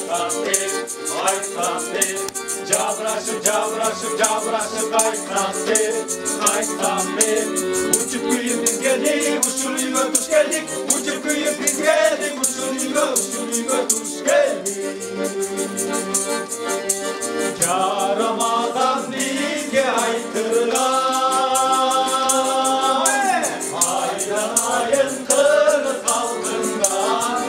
Kaysam ben uçup kıyıp biz geldik uçuruyla tuş geldik uçup kıyıp biz geldik uçuruyla tuş geldik Ya Ramazan bizge aytırlar Aydan ayın kırı kaldırlar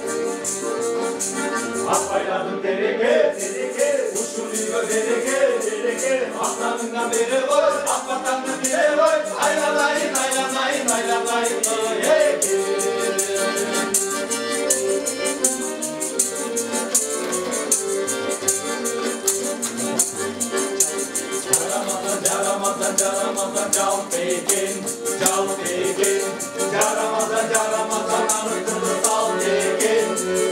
Akbayladım dereke uçuruyla dereke Aslanından beri var Akbatandan biri var Aylanayın aylanayın aylanayın Caramazan cal pekin Caramazan anıtını sal pekin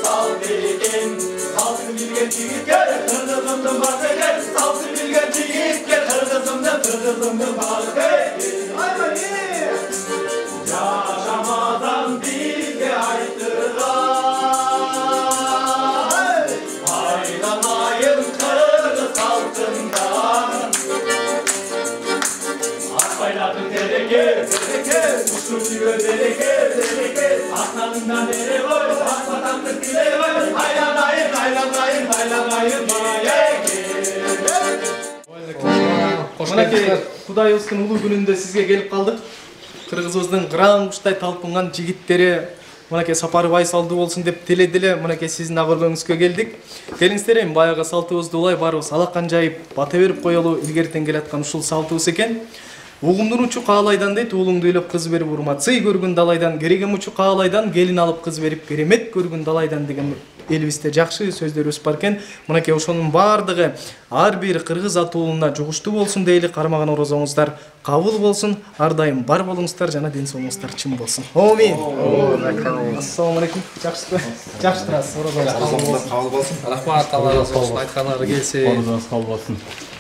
Salsın bilgen çiğit gel Kırdızımdım bak gel Salsın bilgen çiğit gel Kırdızımdım bak gel Caramazan bizge aytırlar Aylamayın kırgız altından Akbayladın tereke Uçurluyor dereke Aslanından dere var Aslandan dile var Aylanayın Мынакей Кудайыбыздын улуу күнүндө сизге келип калдык. Кыргызыбыздын кыран куштай талпынган жигиттери мынакей сапары байсалдуу болсун деп тиледиле. Мынакей сиздин ак өргөңүзгө келдик. Келиңиздер эми баягы салтыбызды улай баарыбыз алакан жайып бата берип коелу. Илгертен келаткан ушул салтыбыз экен. Угумдун учу каалайдан дейт, уулуңду ыйлап кыз берип урмат. Сый көргүн далайдан, керегем учу каалайдан, келин алып кыз берип керемет көргүн далайдан деген элибизде жакшы сөздөрүбүз бар экен. Мынакей ошонун баардыгы ар бир кыргыз атуулуна жугуштуу болсун дейли. Кармаган орозоңуздар кабыл болсун, ар дайым бар болуңуздар жана ден соолугуңуздар чын болсун. Амин. Ассаламу алейкум. Жакшысызбы? Жакшы турасыз. Орозоңуз кабыл болсун. Рахмат, Алла разы болсун. Айтканыңар келсе. Орозоңуз кабыл болсун.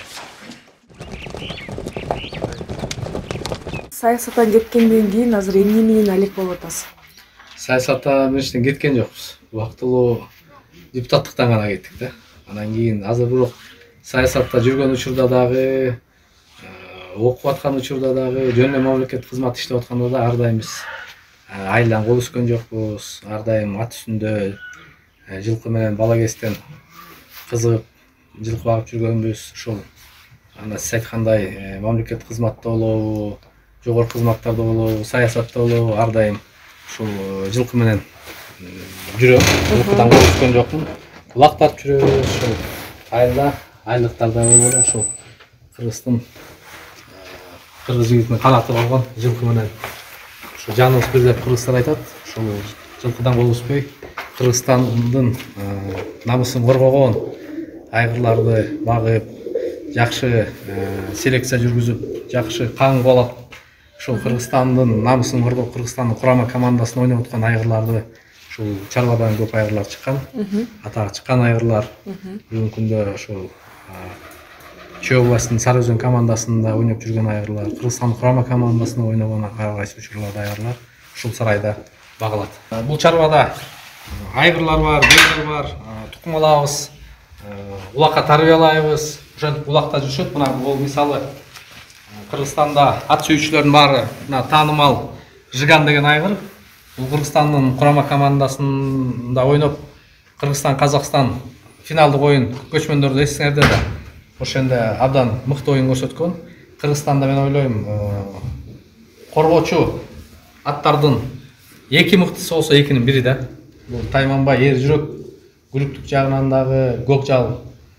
Саясаттан кеткенден кийин азыр эмне менен алек болуп атасыз? Саясаттан эчтен кеткен жокпуз. Убактылуу депутаттыктан гана кеттик да. Анан кийин азыр бирок саясатта жүргөн учурда дагы, окуп аткан учурда дагы, жөн эле мамлекеттик кызмат иштеп атканда да ар дайым биз айылдан кол үзгөн жокпуз. Ар дайым ат үстүндө жылкы менен бала кезден кызыгып жылкы багып жүргөнбүз. Ошол ана сиз айткандай мамлекеттик кызматта болобу, жогорку кызматтарда болобу, саясатта болобу, ар дайым ушул жылкы менен жүрөм. Жылкыдан кол үзгөн жокмун. Улактап жүрөбүз. Ушул айылда, айлыктарда болобу, ушул Кыргыздын кыргыз жигитинин канаты болгон жылкы менен ушул жаныбыз бир деп кыргыздар айтат. Ушул жылкыдан кол үзбөй, Кыргызстандын намысын коргогон, айгырларды багып, жакшы селекция жүргүзүп, жакшы каң кубалап, ушул Кыргызстандын намысын коргоп, Кыргызстандын курама командасында ойноп аткан айгырларды ушул чарбадан көп айгырлар чыккан. Атагы чыккан айгырлар бүгүнкү күндө ушул Чүй областынын Сары Өзөн командасында ойноп жүргөн айгырлар, Кыргызстандын курама командасында ойногон ар кайсы учурларда айгырлар ушул сарайда багылат. Бул чарбада айгырлар бар, бөйлөр бар, тукум алабыз, улакка тарбиялайбыз. Ошентип улакта жүрүшөт. Мына бул мисалы Кыргызстанда ат сүйүүчүлөрдүн баарына таанымал Жиган деген айгыр. Бул Кыргызстандын курама командасында ойноп, Кыргызстан Казакстан финалдык оюн көчмөндөрдө эсиңерде да. Ошондо абдан мыкты оюн көрсөткөн. Кыргызстанда мен ойлойм, коргоочу аттардын эки мыктысы болсо экинин бири да. Бул Тайманбай эр жүрөк, күлүктүк жагынан дагы Көкжал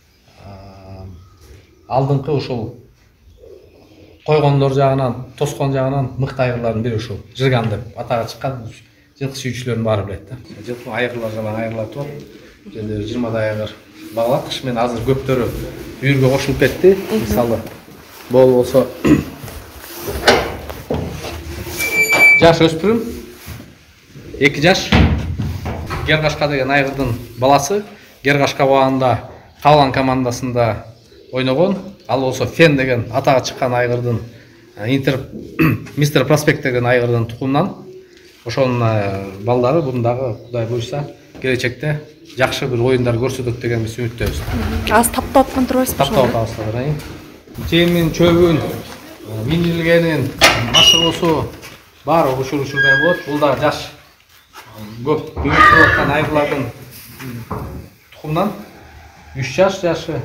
алдыңкы ушул койгондор жагынан, тоскон жагынан мыкты айгырлардын бири ушул Жиган деп атага чыккан. Жылкы сүйүүчүлөрдүн баары билет да. Жылкы айгырлар жана айгырлар туруп, жерде 20 айгыр багылат. Кыш менен азыр көптөрү үйүргө кошулуп кетти. Мисалы болсо жаш өспүрүм 2 жаш Гергашка деген айгырдын баласы Гергашка убагында Калган командасында ойногон. Ал болсо Фен деген атага чыккан айгырдын Мистер Проспект деген айгырдын тукумунан. Ошонун балдары бундагы Кудай буйрса келечекте жакшы бир оюндар көрсөтөт деген биз үмүттөбүз. Аз таптап аткан турбайсызбы? Таптап атабыз. Жемин, чөбүн, минилгенин, машыгуусу баары учурдай болот. Бул да жаш көп үйүтүп аткан айгылардын тукумунан 3 жашы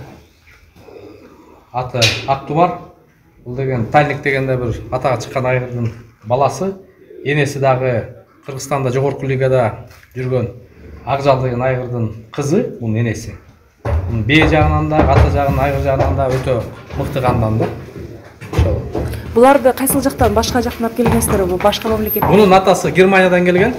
аты Актумар. Бул деген Тальник дегенде бир атага чыккан айгырдын баласы. Энеси дагы Кыргызстанда жогорку лигада жүргөн Акжал деген айгырдын кызы, бунун энеси. Бунун бээ жагынан да, ата жагынан, айгыр жагынан да өтө мыкты кандан да. Ошол. Буларды кайсыл жактан, башка жактан алып келгенсиздер, бул башка мамлекеттен? Бунун атасы Германиядан келген.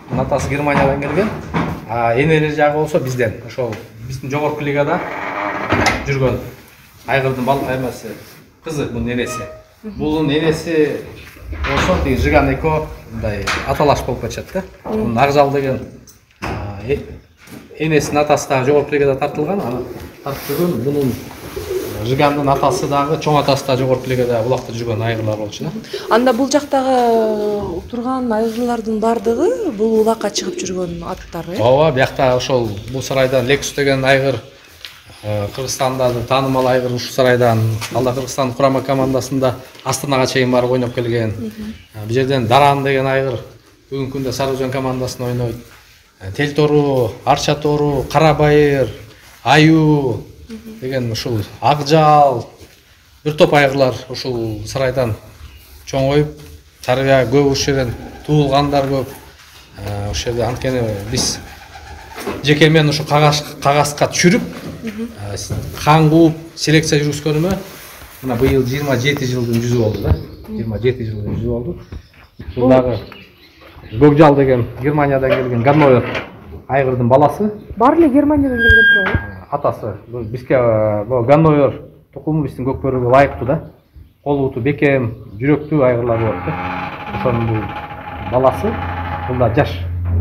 Энелер жагы болсо бизден. Ошол биздин жогорку лигада жүргөн айгырдын эмеси, кызы, бунун энеси. Бунун энеси болсо тиги Жиган эко мындай аталаш болуп кетишет да. Бунун Акжал деген энесинин атасы дагы жогорку лигада тартылган. Аны тартып жүргөн бунун Жигандын атасы дагы, чоң атасы да жогорку лигада улакта жүргөн айгырлар болчу да. Анда бул жактагы турган айгырлардын бардыгы бул улакка чыгып жүргөн аттар, э? Ооба, биякта ошол бул сарайдан Лексус деген айгыр Кыргызстанда таанымал айгыр ушул сарайдан, ал да Кыргызстандын курама командасында Астанага чейин барып ойноп келген. Бул жерден Даран деген айгыр бүгүнкү күндө Сарыөзөн командасында ойнойт. Телтору, Арча тору, Карабайыр, Аю деген ушул Акжал бир топ айгырлар ушул сарайдан чоңоюп, тарбия көп ушул жерден туулгандар көп. Ошол жерде анткени биз жеке мен ушу кагазга түшүрүп, кан кууп, селекция жүргүзгөнүмө мына быйыл 27 жылдын жүзү болду да. 27 жылдын жүзү болду. Бул дагы Көкжал деген Германиядан келген Ганновер айгырдын баласы. Баары эле Германиядан келген турбайбы? Атасы бизге Ганновер тукуму биздин көкбөрүгө ылайыктуу да. Кол буту бекем, жүрөктүү айгырлар болот да. Ошонун бул баласы, бул да жаш.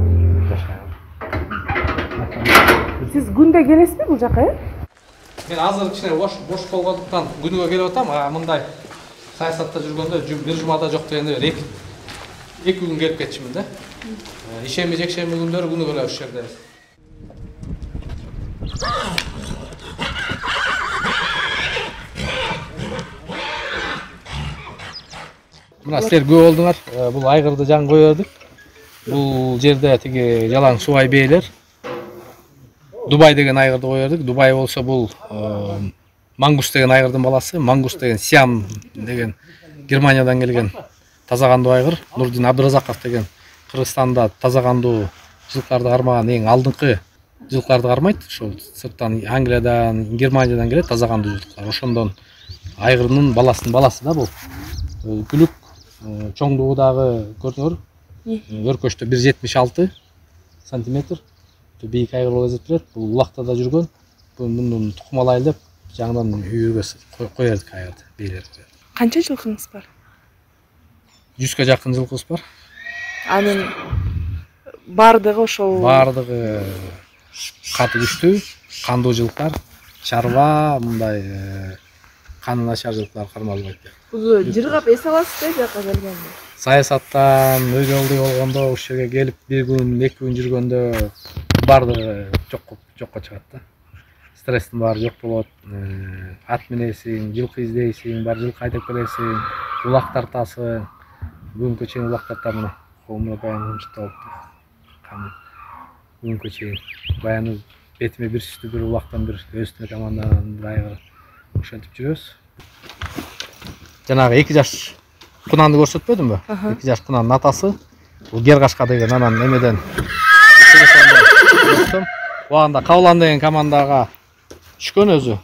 Сиз күндө келесизби бул жака, э? Мен азыр кичине бош болгондуктан күнүгө келип атам. Мындай саясатта жүргөндө бир жумада жок дегенде 2 күн келип кетчимин да. Ишемби жекшемби күндөрү күнүгө эле ушул жерде. Мына силер көп болдуңар. Бул айгырды жан кое бердик. Бул жерде тиги жалаң субай бээлер. Дубай деген айгырды кое бердик. Дубай болсо бул Мангус деген айгырдын баласы. Мангус деген Сиам деген Германиядан келген таза кандуу айгыр. Нурдин Абдыразаков деген Кыргызстанда таза кандуу жылкарды кармаган эң алдыңкы жылкарды кармайт. Ошол сырттан Англиядан, Германиядан келет таза кандуу жылкылар. Ошондон айгырдын баласынын баласы да бул. Күлүк чоңдугу дагы көрдүңөр. Өркөчтө 1,76 сантиметр. Бийик айгыр болуп эсептелет. Бул улакта да жүргөн. Мунун тукум алайлы деп жаңыдан үйгө коердик айгырды, бейлерди. Канча жылкыңыз бар? 100га жакын жылкыбыз бар. Анын бардыгы ошол бардыгы каты күчтүү, кандуу жылкар, чарба, мындай каны начар жылкар кармалбайт. Бул жыргап эс аласызбы жака келгенде? Саясаттан өйдөлдү болгондо ушул жерге келип 1 күн, 2 күн жүргөндө бардыгы жокко чыгат да. Стресстин баары жок болот. Ат минесиң, жылкы издейсиң, бар жылкы айдап келесиң, улак тартасың. Бүгүнкү чейин улак тартам, колумда баян ынчыктап кам. Бүгүнкү чейин баяны бетиме бир сүтү бир улактан бир өстүнө командадан бир айгыр ошентип жүрөбүз. Жанагы 2 жаш кунанды көрсөтпөдүмбү? 2 жаш кунанын атасы. Бул Гергашка деген анан эмеден көрсөтөм. Убагында Кавлан деген командага түшкөн өзү.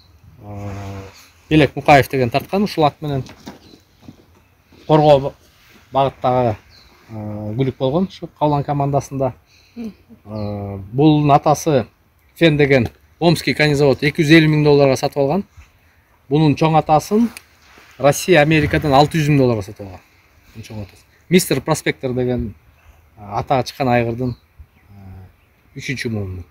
Белек Мукаев деген тарткан ушул ат менен. Коргоо багыттагы күлүк болгон ушу Кавлан командасында. Бул атасы Фен деген Омский конезавод $250,000 сатып алган. Бунун чоң атасын Россия Америкадан $600,000 сатып алган. Чоң атасы. Мистер Проспектор деген атага чыккан айгырдын 3-чү муну.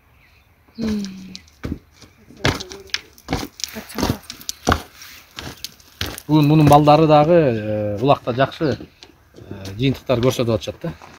Бүгүн мунун балдары дагы улакта жакшы жыйынтыктар көрсөтүп атышат да.